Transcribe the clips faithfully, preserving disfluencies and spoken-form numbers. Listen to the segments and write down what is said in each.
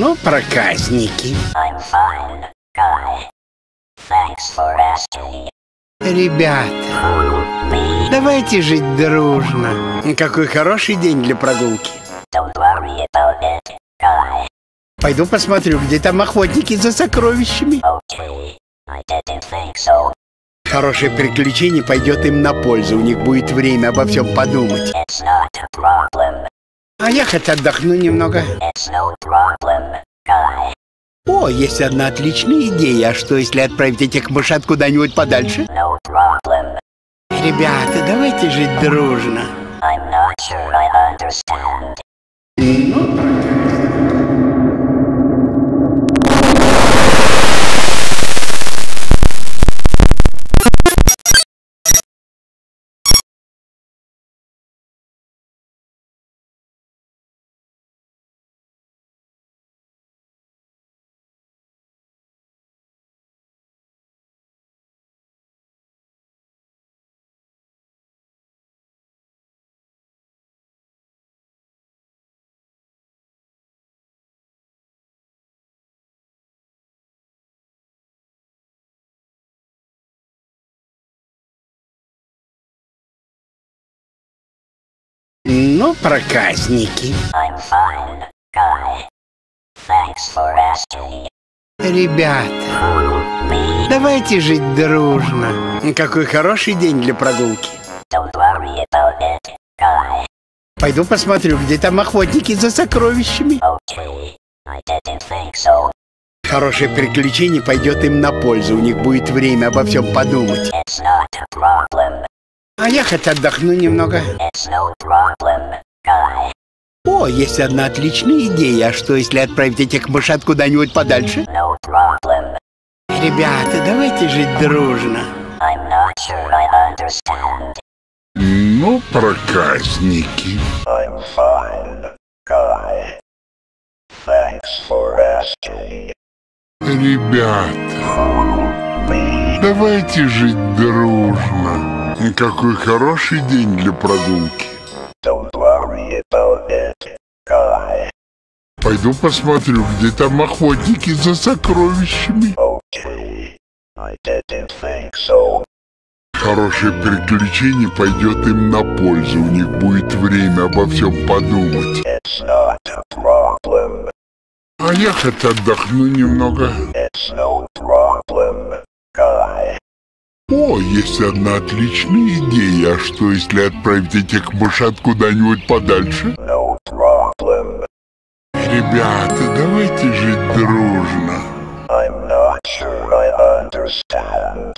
Ну, проказники. I'm fine, guy. Thanks for asking. Ребята, давайте жить дружно. Какой хороший день для прогулки. Don't worry about it, guy. Пойду посмотрю, где там охотники за сокровищами. Okay, I didn't think so. Хорошее приключение пойдет им на пользу. У них будет время обо всем подумать. It's not a problem. А я хоть отдохну немного. It's no problem, guy. О, есть одна отличная идея. А что, если отправить этих мышат куда-нибудь подальше? No problem. Ребята, давайте жить дружно. I'm not sure I understand. Ну, проказники. I'm fine, guy. Thanks for asking. Ребята, давайте жить дружно. Какой хороший день для прогулки. Don't worry about it, guy. Пойду посмотрю, где там охотники за сокровищами. Okay, I didn't think so. Хорошее приключение пойдет им на пользу. У них будет время обо всем подумать. It's not a problem. А я хоть отдохну немного. It's no problem, guy. О, есть одна отличная идея. А что, если отправить этих мышат куда-нибудь подальше? No problem. Ребята, давайте жить дружно. I'm not sure I understand. Ну, проказники. I'm fine, guy. Thanks for asking. Ребята, давайте жить дружно. Какой хороший день для прогулки. Don't worry about it, guy. Пойду посмотрю, где там охотники за сокровищами. Okay, I didn't think so. Хорошее приключение пойдет им на пользу. У них будет время обо всем подумать. It's not a problem. А я хоть отдохну немного. It's no problem, guy. О, есть одна отличная идея. А что, если отправить этих мышат куда-нибудь подальше? No problem. Ребята, давайте жить дружно. I'm not sure I understand.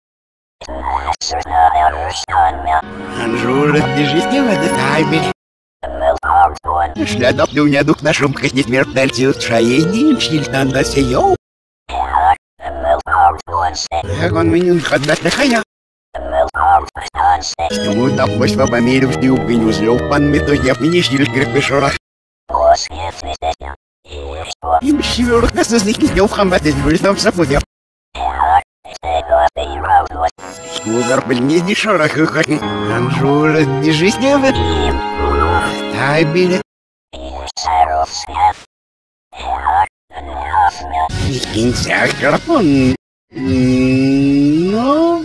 Анжура, держите в этот таймере. Следом дунядук на шум ходит смертельцию шаени, шильтан да сеё. Он меня ходит на хая. Ему допустим в помере в дюк и узлёв пан методев мне шиль гребешора. Им шивёрк нас зазлики днёв хамбат из бритом сапудев. Угар больнее не шорох. Анжура, держись не в этом таймере. Кинься, карпон. Ну,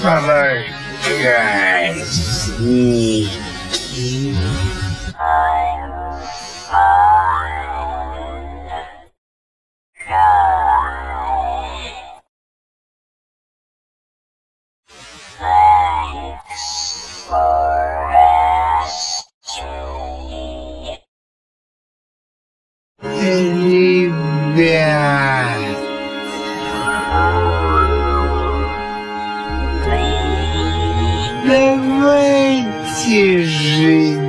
проказники. I'm fine, guy. Thanks for asking. Ребят, давайте жить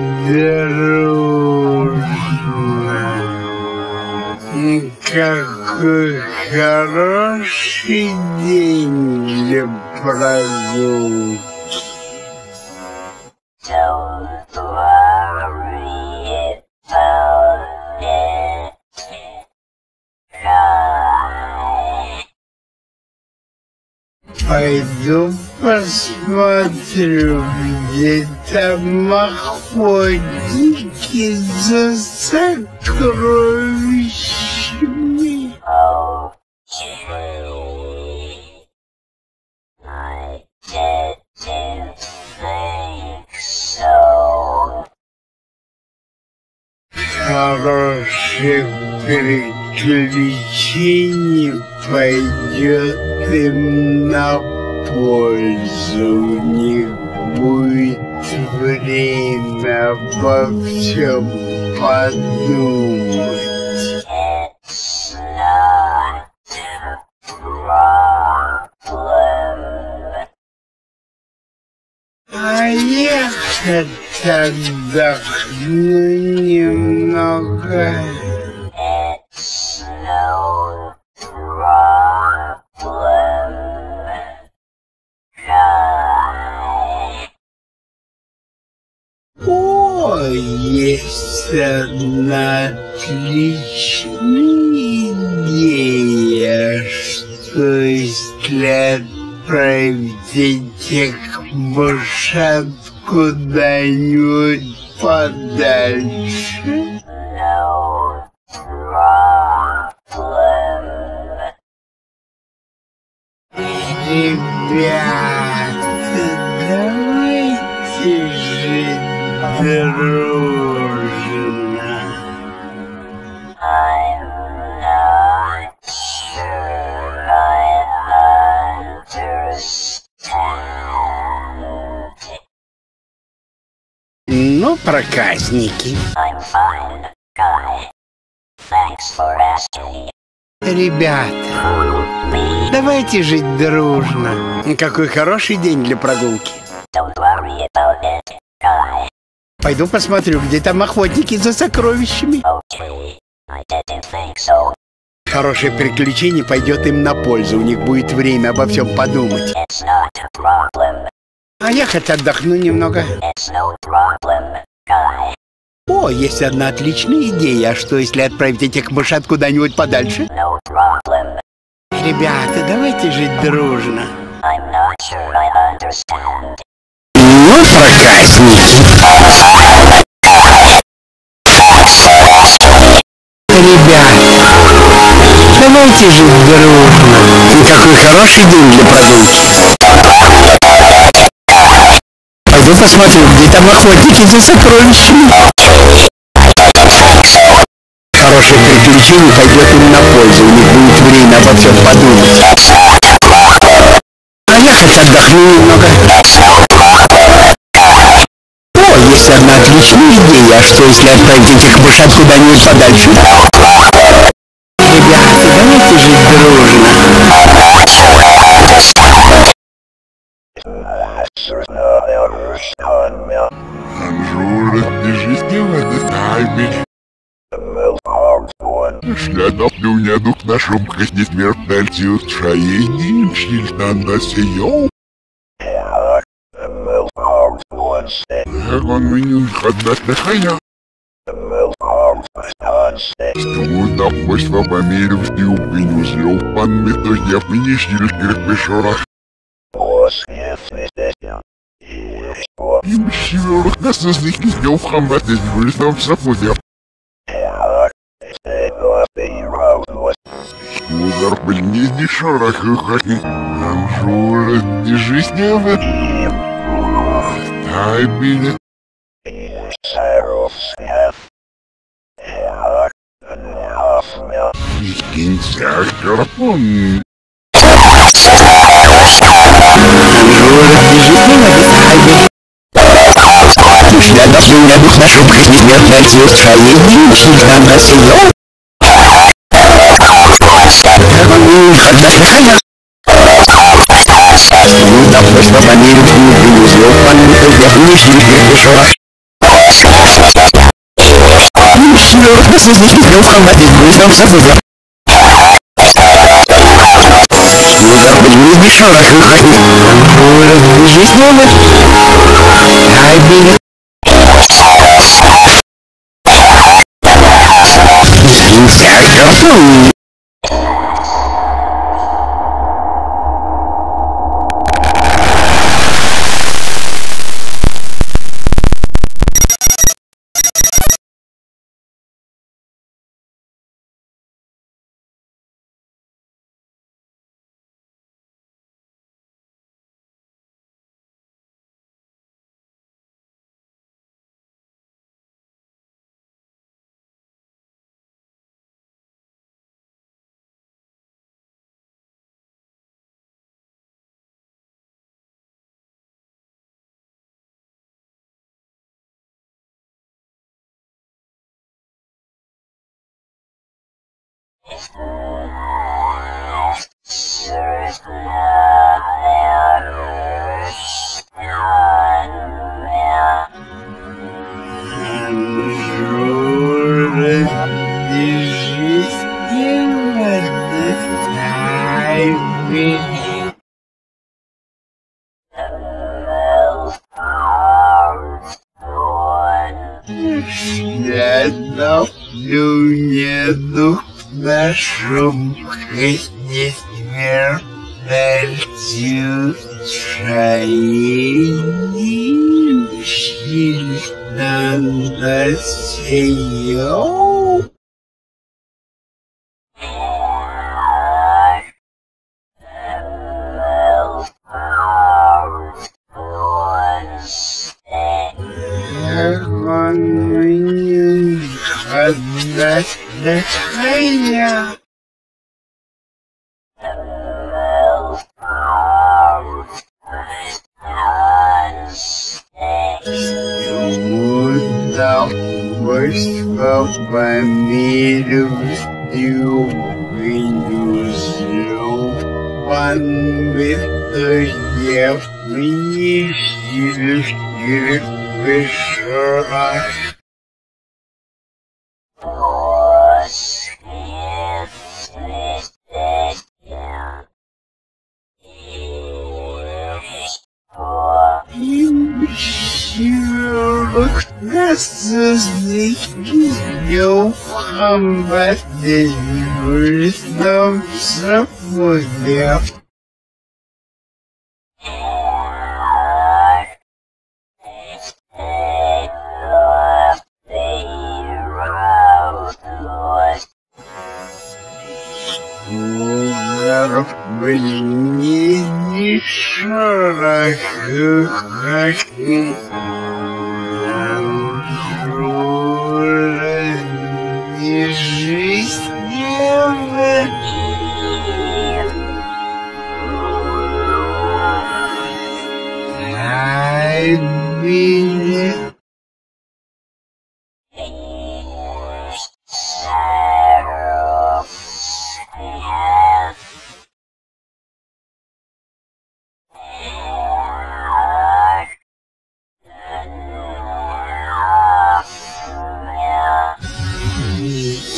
дружно. Какой хороший день для прогулки. Don't worry about it, guy. Пойду посмотрю, где там охотники за сокровищами. Хорошее приключение пойдет им на пользу. У них будет время обо всем подумать. А я хоть отдохну немного. О, есть одна отличная идея, что если отправить этих мышат куда-нибудь подальше. Ребята, давайте жить дружно. I'm not sure I understand. Ну, проказники. I'm fine, guy. Thanks for asking. Ребята, давайте жить дружно. Какой хороший день для прогулки. Don't worry about it, guy. Пойду посмотрю, где там охотники за сокровищами. Okay, I didn't think so. Хорошее приключение пойдет им на пользу. У них будет время обо всем подумать. It's not a problem. А я хоть отдохну немного. It's no problem, guy. О, есть одна отличная идея. А что, если отправить этих мышат куда-нибудь подальше? No problem. Ребята, давайте жить дружно. I'm not sure I understand. Ну, проказники. Ребята, давайте жить дружно. Какой хороший день для прогулки. Пойду посмотрю, где там охотники за сокровищами. Хорошее приключение пойдет им на пользу. У них будет время обо всем подумать. А я хоть отдохну немного. О, есть одна отличная идея. А что, если отправить этих мышат куда-нибудь подальше? Ребята, давайте жить дружно. Анжура, держите в этой тайме. Шляда плюнядук на шумках несмертельцию шаением щильтанда сеял. Как он меня ходать на хая? Студа почва померив и упиню злёв пан метод я пинишнил кирпишорах. Им щирок нас изники злёв хамбатить выльтом сапудя. Удар больней не шарах и хатни. Анжура, держись не в этом. Дай билет. Кинься, карпон. Шляда плюнядук на шумках несмертельцию шаением щильтанда сеял. Студа почва померив и упиню злёв пан метод я пинишнил кирпишорах. Щирок нас изники злёв хамбатить выльтом сапудя. Удар больней не шарах и хатни. Анжура, держись не в этом. Дай билет. Кинься, карпон. Нету в нашем жизни смертностью шаги сильно насеял. Настроение. Удовольствие по миру вынужил понбитые вынесили вышрах. Засвидел комбате юристом запугал. Блин, не шарахи, не жизненно. Ай, блин. Yeah. 嗯。